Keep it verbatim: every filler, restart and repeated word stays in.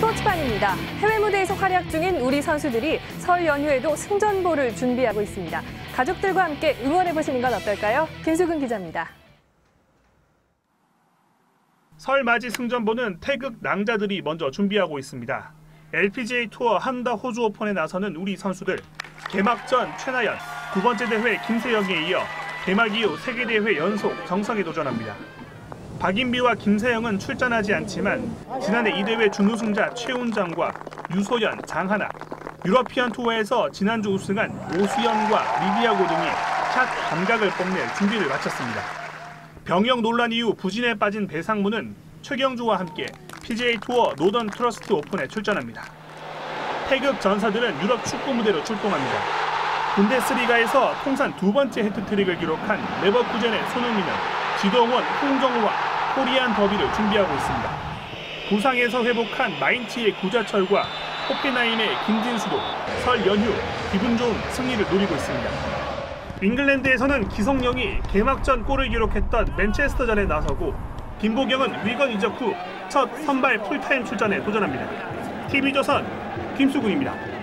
스포츠판입니다. 해외 무대에서 활약 중인 우리 선수들이 설 연휴에도 승전보를 준비하고 있습니다. 가족들과 함께 응원해보시는 건 어떨까요? 김수근 기자입니다. 설 맞이 승전보는 태극 낭자들이 먼저 준비하고 있습니다. 엘피지에이 투어 한다 호주 오픈에 나서는 우리 선수들. 개막전 최나연, 두 번째 대회 김세영에 이어 개막 이후 세계대회 연속 정상에 도전합니다. 박인비와 김세영은 출전하지 않지만 지난해 이 대회 준우승자 최훈정과 유소연, 장하나, 유러피언 투어에서 지난주 우승한 오수연과 리디아고 등이 샷 감각을 뽐낼 준비를 마쳤습니다. 병역 논란 이후 부진에 빠진 배상무는 최경주와 함께 피지에이 투어 노던 트러스트 오픈에 출전합니다. 태극 전사들은 유럽 축구 무대로 출동합니다. 분데스리가에서 통산 두 번째 해트트릭을 기록한 레버쿠젠의 손흥민은 지동원, 홍정우와 코리안 더비를 준비하고 있습니다. 부상에서 회복한 마인츠의 구자철과 호펜하임의 김진수도 설 연휴 기분 좋은 승리를 노리고 있습니다. 잉글랜드에서는 기성용이 개막전 골을 기록했던 맨체스터전에 나서고 김보경은 위건 이적 후 첫 선발 풀타임 출전에 도전합니다. 티비조선 김수근입니다.